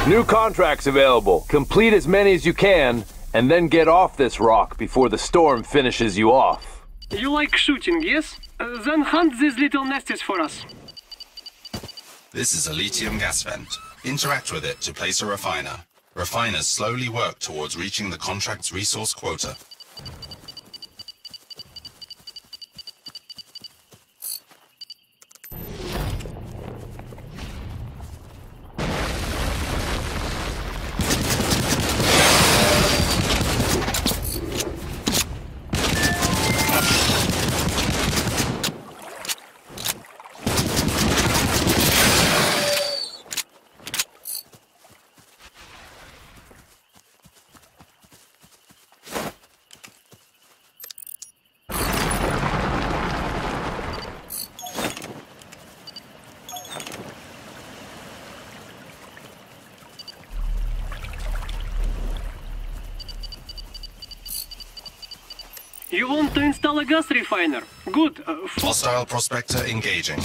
New contracts available. Complete as many as you can, and then get off this rock before the storm finishes you off. You like shooting, yes? Then hunt these little nesties for us. This is a lithium gas vent. Interact with it to place a refiner. Refiners slowly work towards reaching the contract's resource quota. You want to install a gas refiner? Good. Hostile prospector engaging.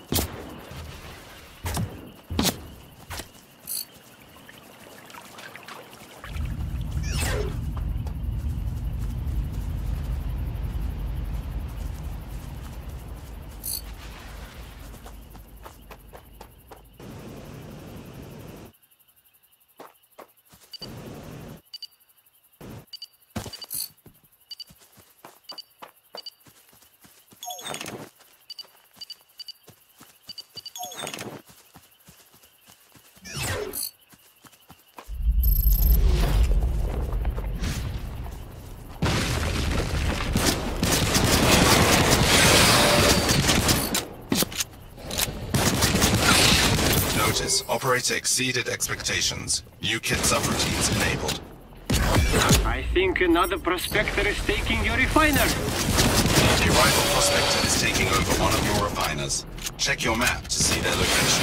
Operator exceeded expectations. New kit subroutines enabled. I think another prospector is taking your refiner. A rival prospector is taking over one of your refiners. Check your map to see their location.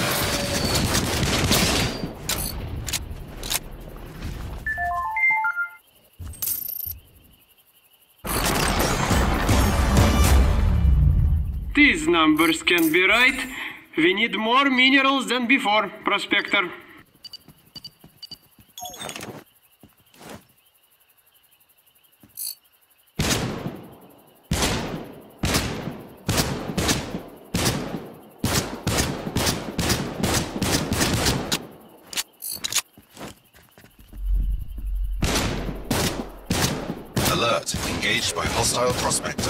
These numbers can be right. We need more minerals than before, Prospector. Alert, engaged by hostile prospector.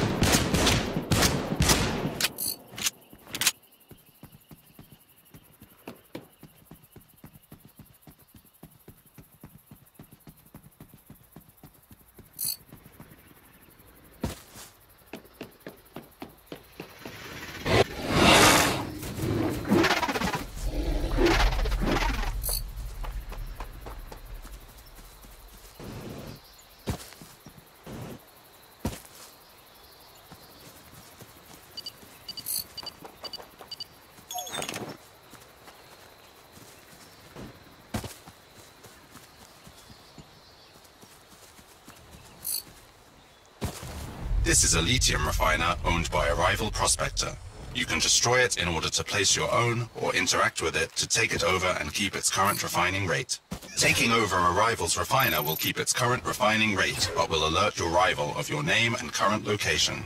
This is a lithium refiner owned by a rival prospector. You can destroy it in order to place your own, or interact with it to take it over and keep its current refining rate. Taking over a rival's refiner will keep its current refining rate, but will alert your rival of your name and current location.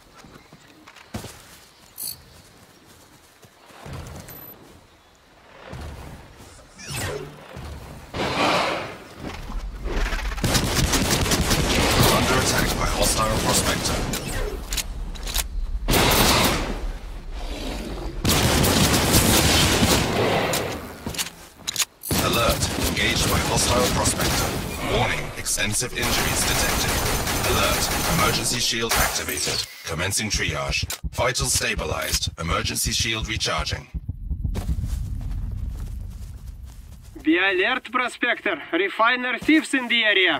Under attack by hostile prospector. Alert, engaged by hostile prospector. Warning, extensive injuries detected. Alert, emergency shield activated. Commencing triage. Vitals stabilized. Emergency shield recharging. Be alert, Prospector. Refiner thieves in the area.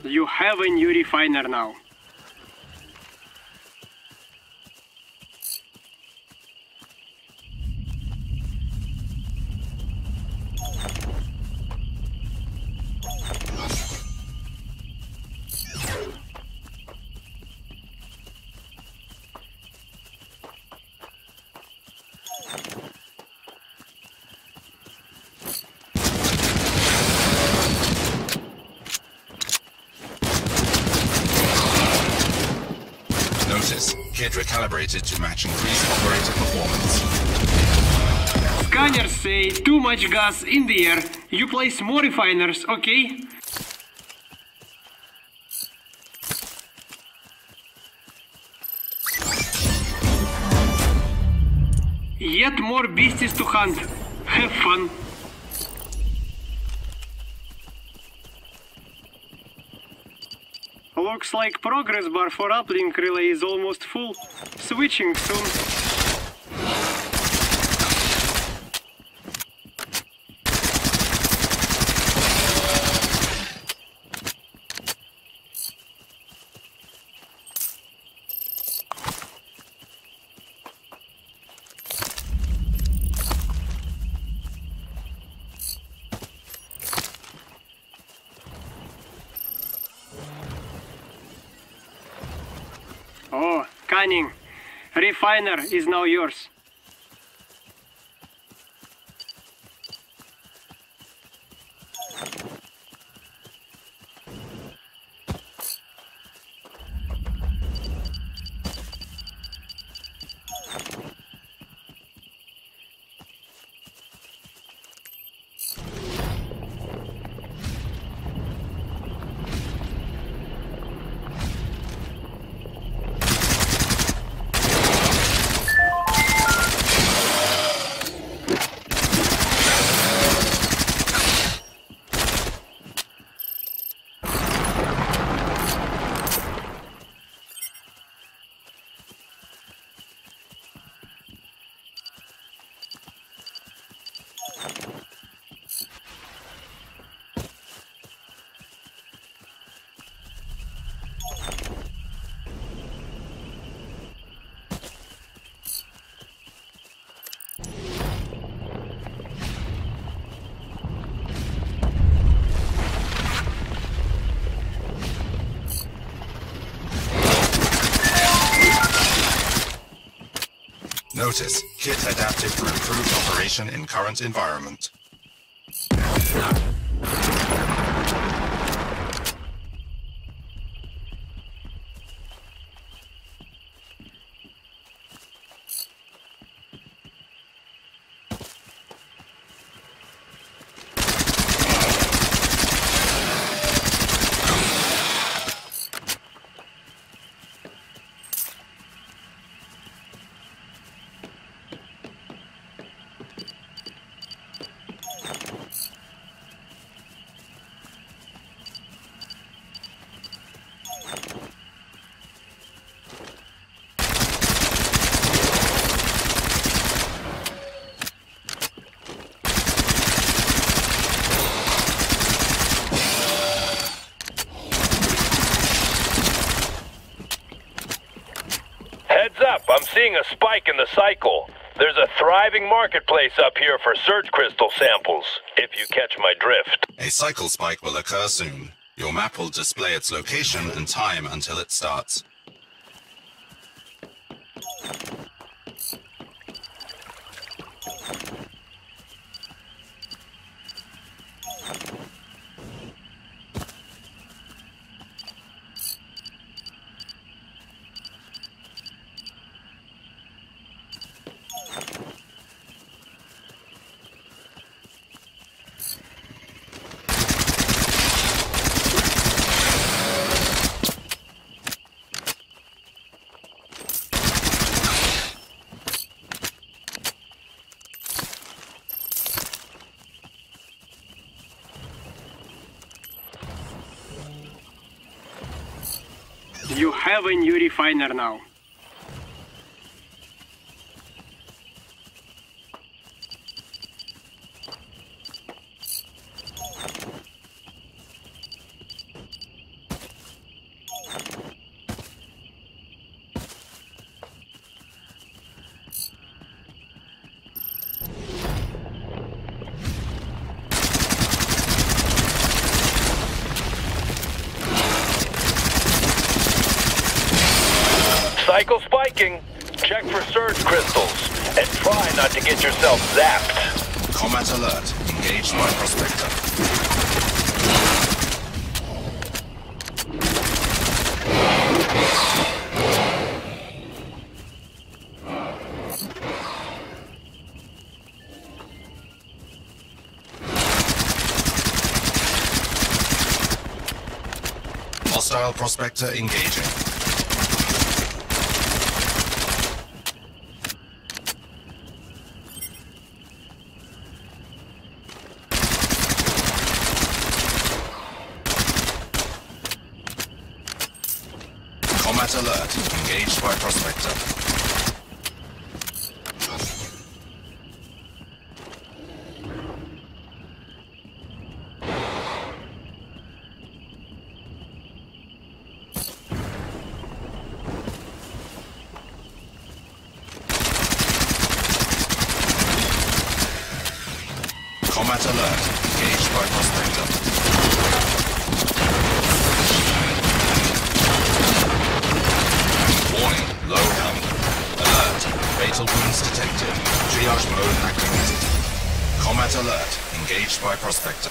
You have a new refiner now. Notice, kit recalibrated to match increased operator performance. Scanners say too much gas in the air. You place more refiners, okay? Yet more beasties to hunt. Have fun. Looks like progress bar for uplink relay is almost full. Switching soon. Oh, cunning. Refiner is now yours. Notice, kit adapted for improved operation in current environment. I'm seeing a spike in the cycle. There's a thriving marketplace up here for surge crystal samples, if you catch my drift. A cycle spike will occur soon. Your map will display its location and time until it starts. You have a new refiner now. spiking, check for surge crystals, and try not to get yourself zapped. Combat alert. Engaged by prospector. Hostile prospector engaging. Combat alert. Engaged by prospector. Combat alert. Engaged by prospector. Warning. Low health. Alert. Fatal wounds detected. Triage mode activated. Combat alert. Engaged by prospector.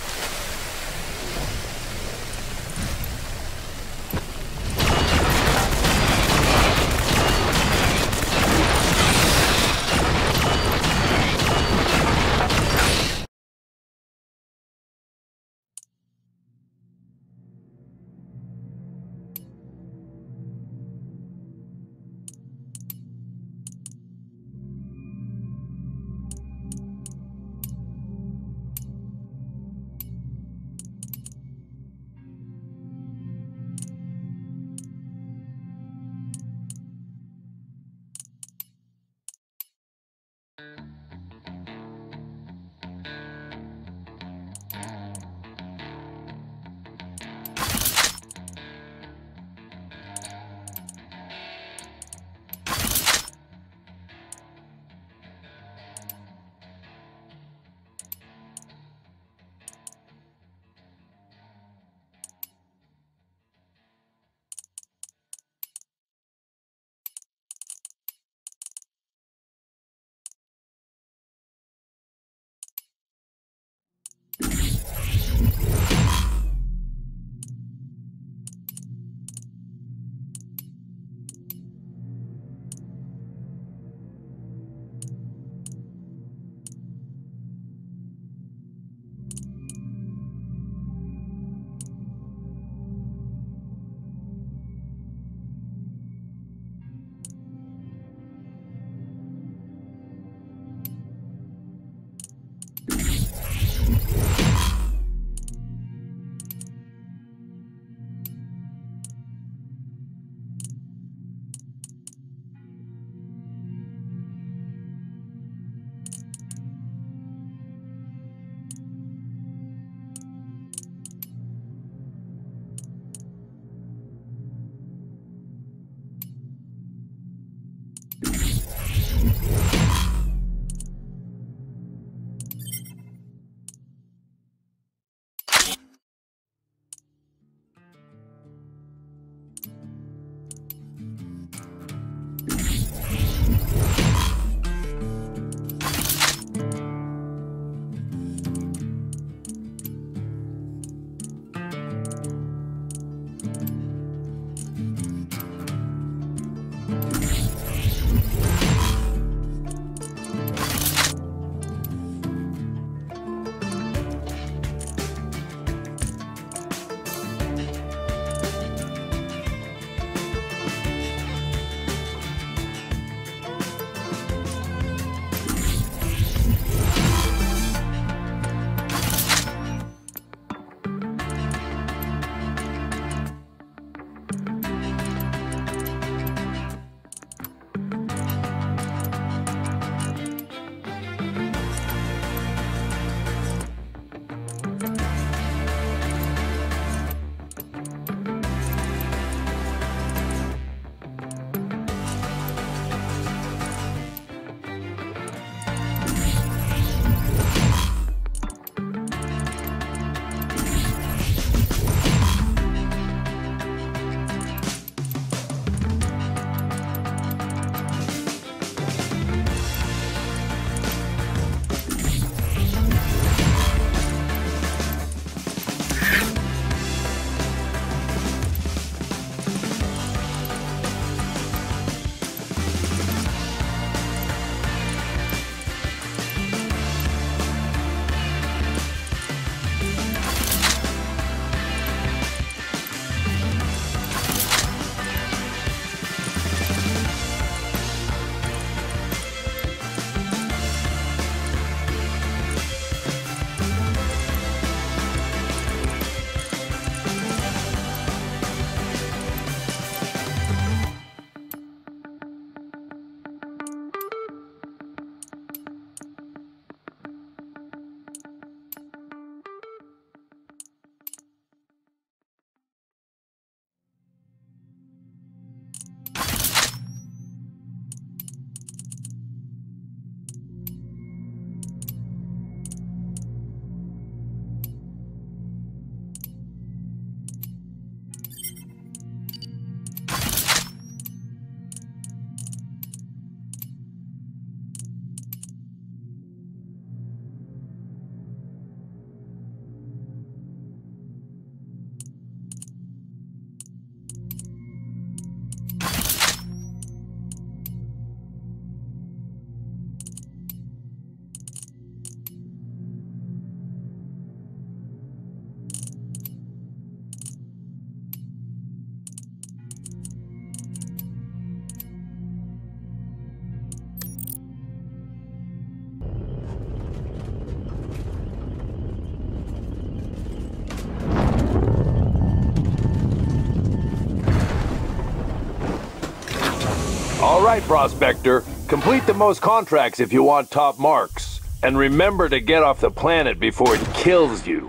All right, Prospector. Complete the most contracts if you want top marks. And remember to get off the planet before it kills you.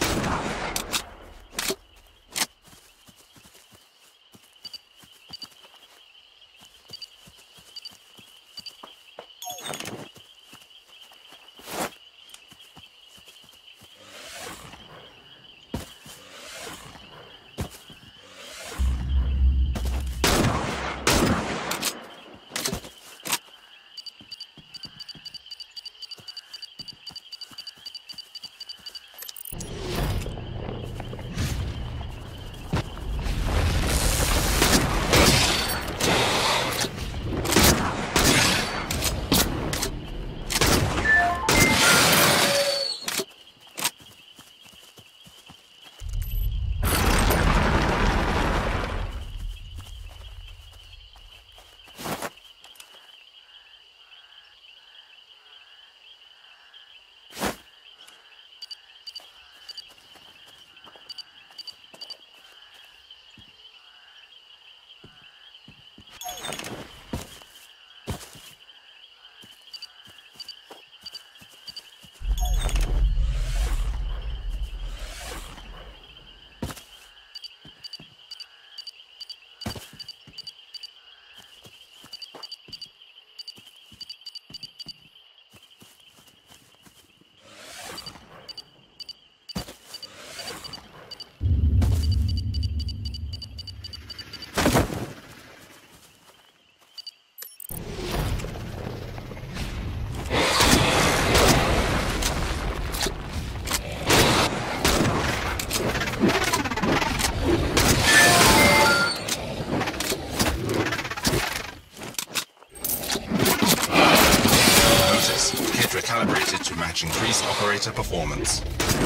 Calibrated to match increased operator performance.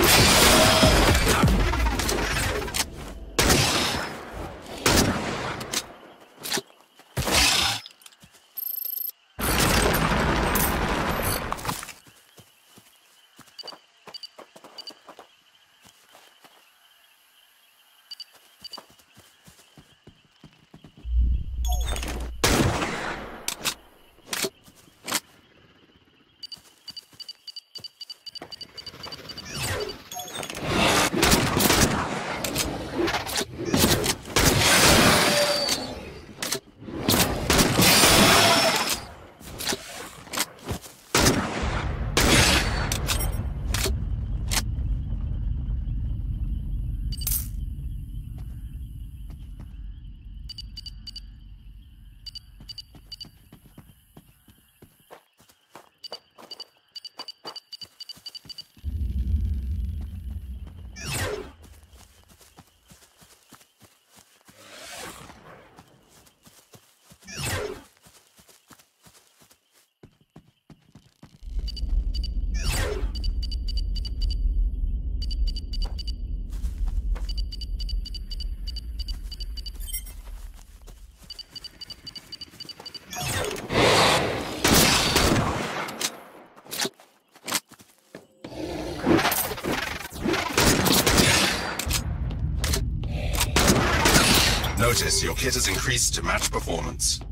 Notice your kit has increased to match performance.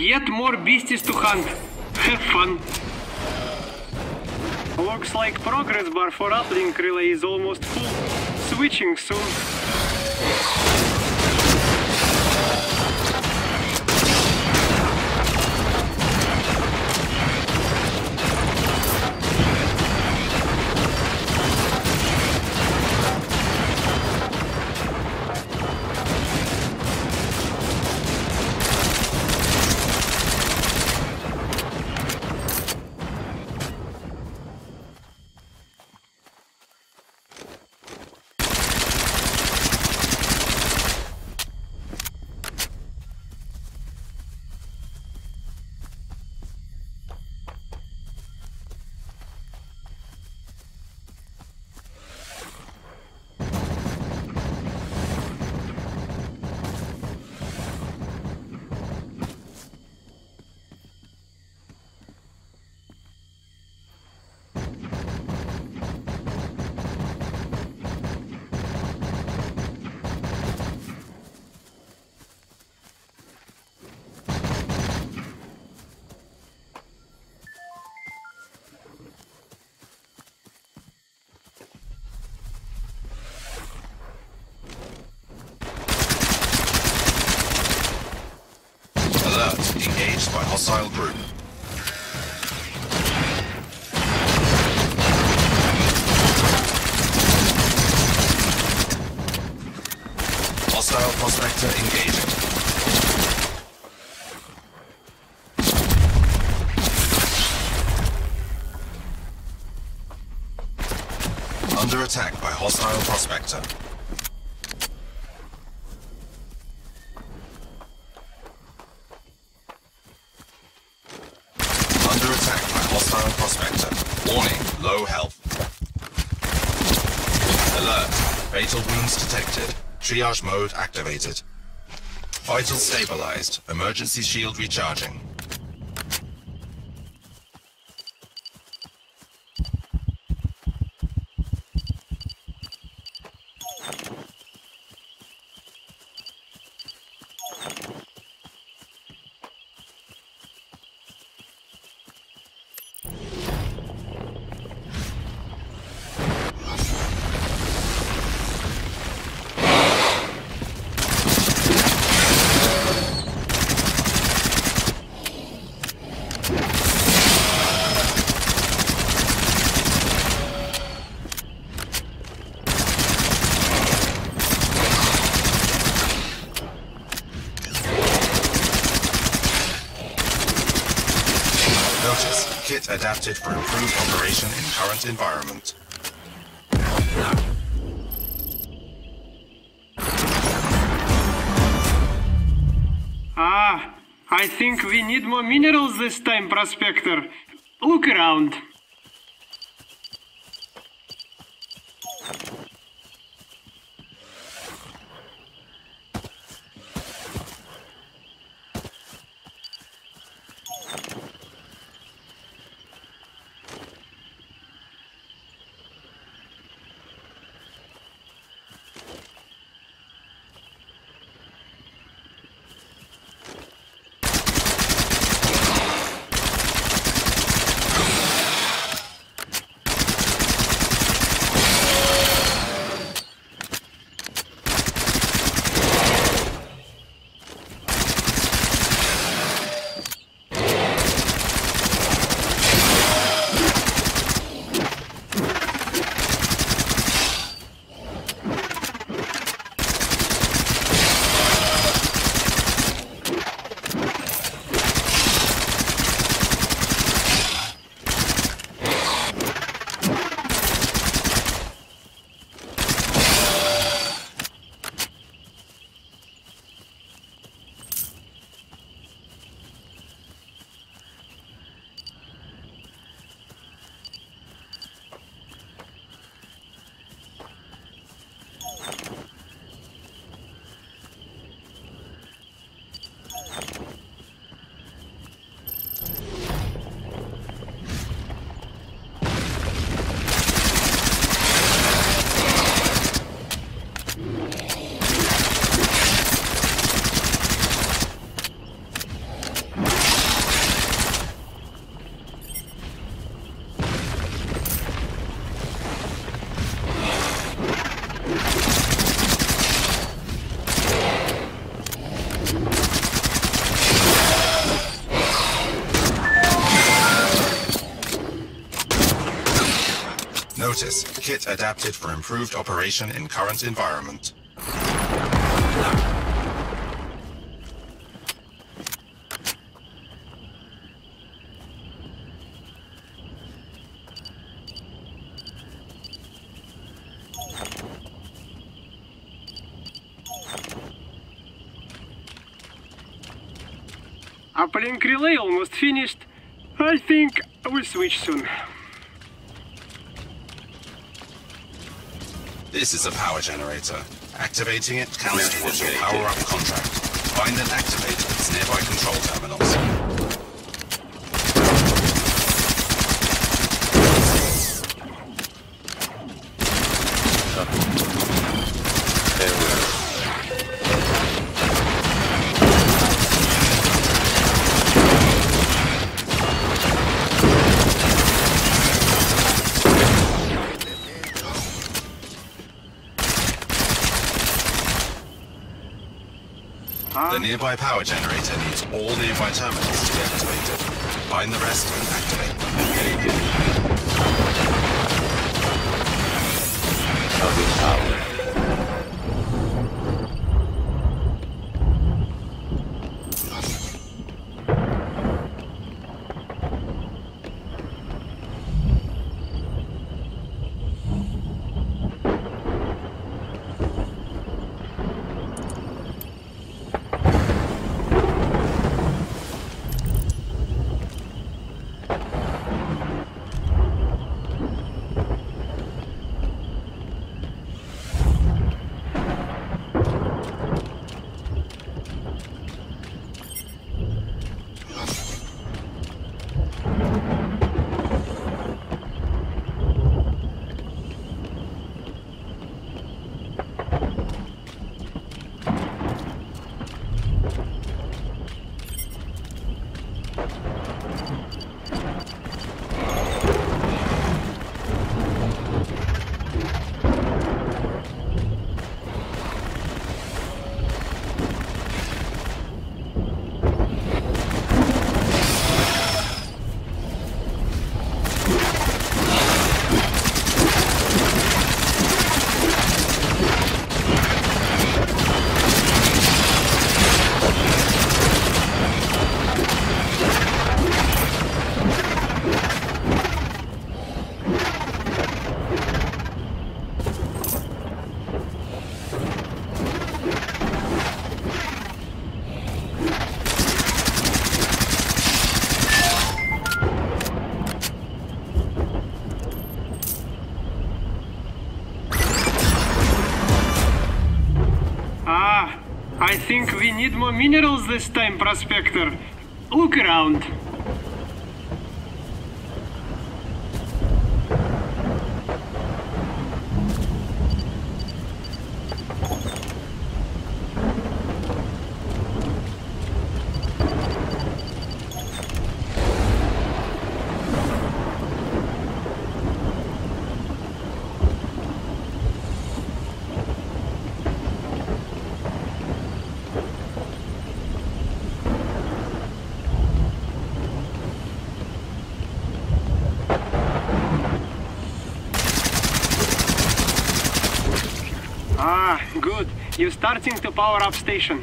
Yet more beasties to hunt. Have fun. Looks like progress bar for uplink relay is almost full. Switching soon. Engaged by hostile group. Hostile prospector engaging. Under attack by hostile prospector. Hostile prospector. Warning, low health. Alert, fatal wounds detected. Triage mode activated. Vitals stabilized. Emergency shield recharging. Kit adapted for improved operation in current environment. Ah, I think we need more minerals this time, Prospector. Look around. Notice, kit adapted for improved operation in current environment. Uplink relay almost finished. I think we'll switch soon. This is a power generator. Activating it counts towards your power-up contract. Find and activate its nearby control terminals. The nearby power generator needs all nearby terminals to be activated. Find the rest and activate them. I think we need more minerals this time, Prospector. Look around. Good. You're starting to power up station.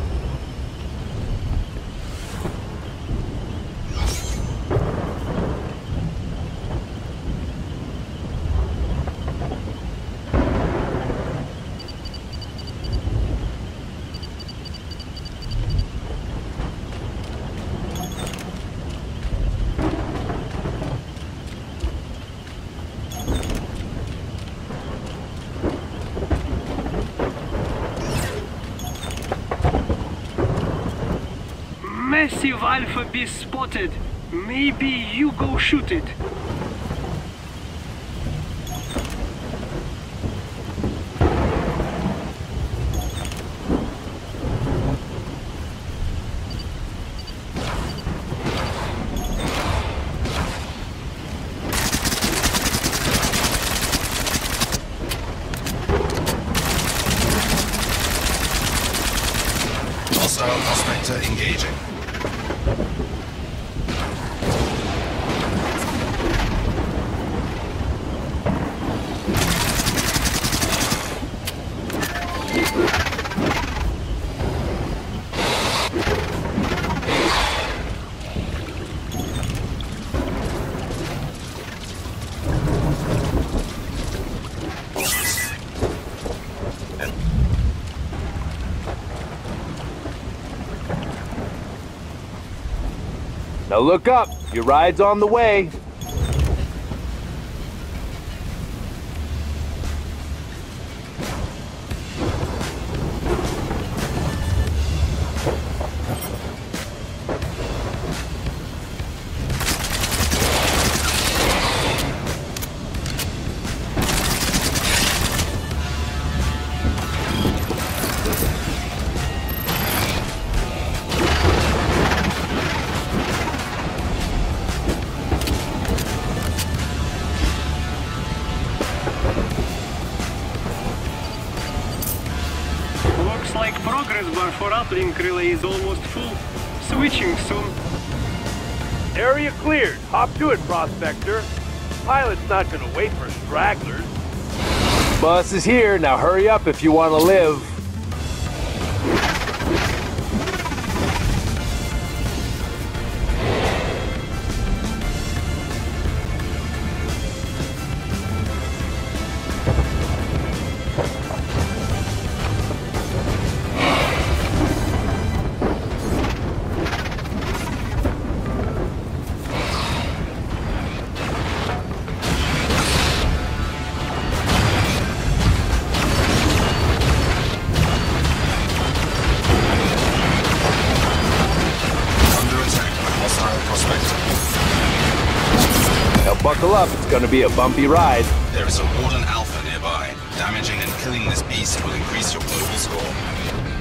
Massive Alpha Beast spotted. Maybe you go shoot it. Hostile prospector engaging. Now look up, your ride's on the way. Looks like progress bar for uplink relay is almost full. Switching soon. Area cleared. Hop to it, Prospector. Pilot's not gonna wait for stragglers. Bus is here, now hurry up if you want to live. Now buckle up, it's gonna be a bumpy ride. There is a Warden Alpha nearby. Damaging and killing this beast will increase your global score.